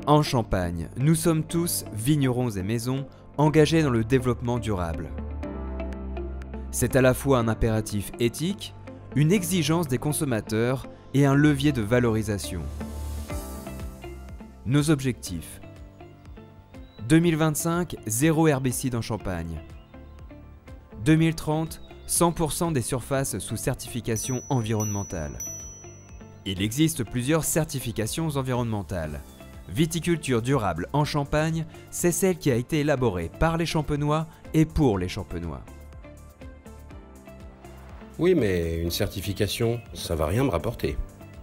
En Champagne, nous sommes tous, vignerons et maisons, engagés dans le développement durable. C'est à la fois un impératif éthique, une exigence des consommateurs et un levier de valorisation. Nos objectifs: 2025, zéro herbicide en Champagne. 2030, 100% des surfaces sous certification environnementale. Il existe plusieurs certifications environnementales. Viticulture durable en Champagne, c'est celle qui a été élaborée par les Champenois et pour les Champenois. Oui, mais une certification, ça va rien me rapporter.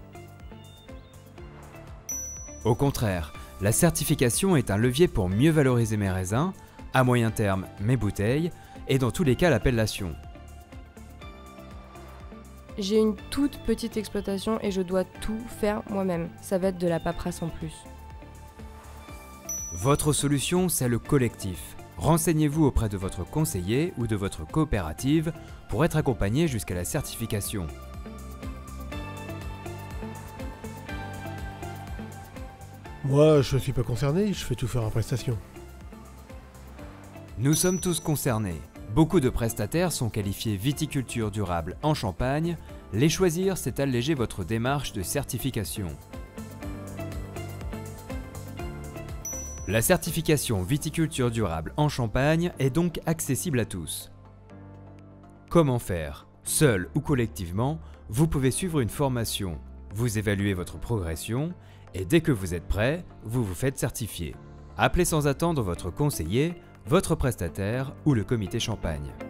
Au contraire, la certification est un levier pour mieux valoriser mes raisins, à moyen terme mes bouteilles, et dans tous les cas l'appellation. J'ai une toute petite exploitation et je dois tout faire moi-même. Ça va être de la paperasse en plus. Votre solution, c'est le collectif. Renseignez-vous auprès de votre conseiller ou de votre coopérative pour être accompagné jusqu'à la certification. Moi, je suis pas concerné, je fais tout faire en prestation. Nous sommes tous concernés. Beaucoup de prestataires sont qualifiés viticulture durable en Champagne. Les choisir, c'est alléger votre démarche de certification. La certification viticulture durable en Champagne est donc accessible à tous. Comment faire? Seul ou collectivement, vous pouvez suivre une formation, vous évaluez votre progression et dès que vous êtes prêt, vous vous faites certifier. Appelez sans attendre votre conseiller, votre prestataire ou le comité Champagne.